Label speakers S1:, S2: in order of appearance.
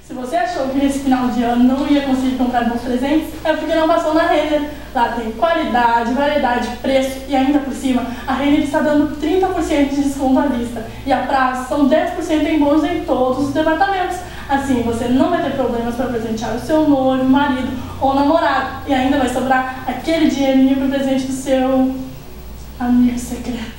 S1: Se você achou que nesse final de ano não ia conseguir comprar bons presentes, é porque não passou na Renner. Lá tem qualidade, variedade, preço e ainda por cima, a Renner está dando 30% de desconto à vista. E a prazo são 10% em bônus em todos os departamentos. Assim, você não vai ter problemas para presentear o seu noivo, marido ou namorado. E ainda vai sobrar aquele dinheirinho para o presente do seu amigo secreto.